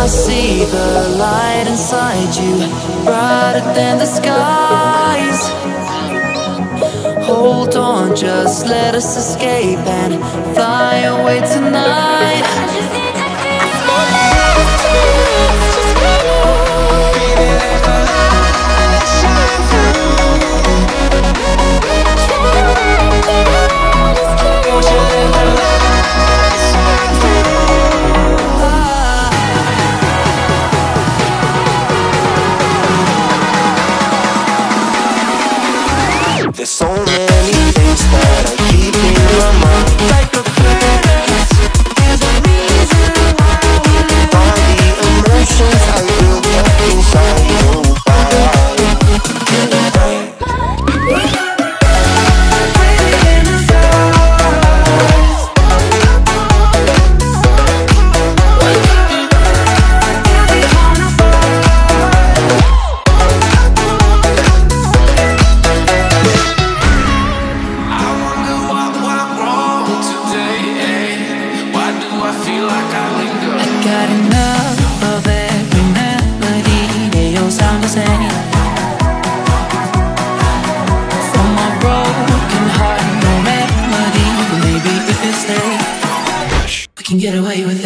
see the light inside you, brighter than the skies. Hold on, just let us escape and fly away tonight. There's so many things that I keep in my mind, like a past. There's a reason why all the emotions I built up inside you. Got enough of every melody, they all sound the same. From my broken heart, no remedy, but maybe if you stay, we can get away with it.